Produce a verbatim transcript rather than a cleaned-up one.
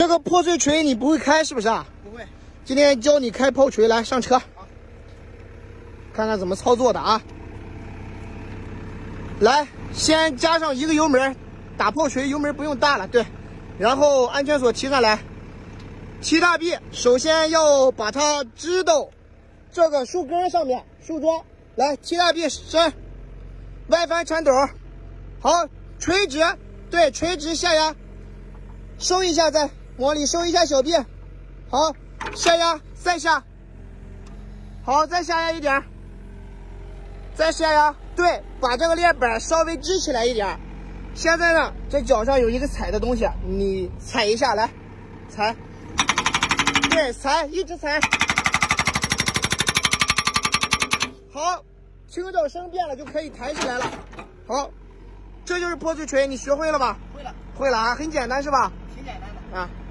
这个破碎锤你不会开是不是啊？ 不会。 今天教你开炮锤，来上车。好，看看怎么操作的啊。来，先加上一个油门，打炮锤油门不用大了，对。然后安全锁提上来。踢大臂，首先要把它支到这个树根上面，树桩。来，踢大臂伸，外翻铲斗。好，垂直，对，垂直下压，收一下再。往里收一下小臂，好，下压，再下，好，再下压一点，再下压，对，把这个链板稍微支起来一点。现在呢，这脚上有一个踩的东西，你踩一下，来，踩，对，踩，一直踩，好，听到声变了就可以抬起来了。好，这就是破碎锤，你学会了吧？ 会了， 会了啊，很简单是吧？ 挺简单的啊。